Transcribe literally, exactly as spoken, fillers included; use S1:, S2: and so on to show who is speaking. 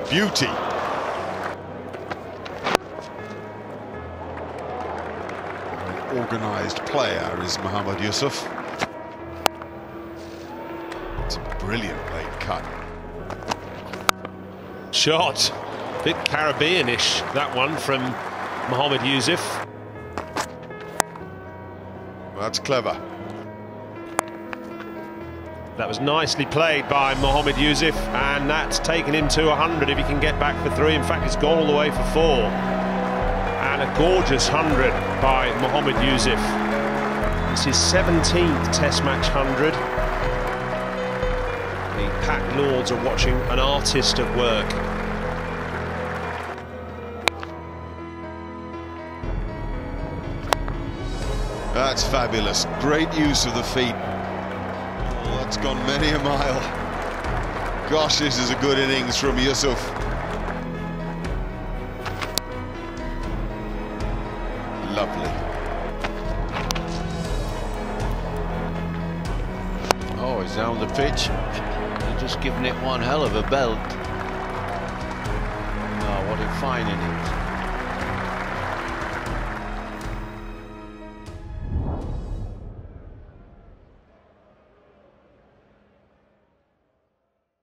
S1: beauty. An organised player is Mohammad Yousuf. It's a brilliant late cut.
S2: Shot. Bit Caribbean-ish, that one from Mohammad Yousuf.
S1: That's clever.
S2: That was nicely played by Mohammad Yousuf, and that's taken him to one hundred if he can get back for three. In fact, it's gone all the way for four. And a gorgeous one hundred by Mohammad Yousuf. It's his seventeenth Test match one hundred. The packed Lords are watching an artist at work.
S1: That's fabulous. Great use of the feet. Oh, that's gone many a mile. Gosh, this is a good innings from Yousuf. Lovely.
S3: Oh, he's down the pitch. They're just giving it one hell of a belt. Oh, what a fine innings.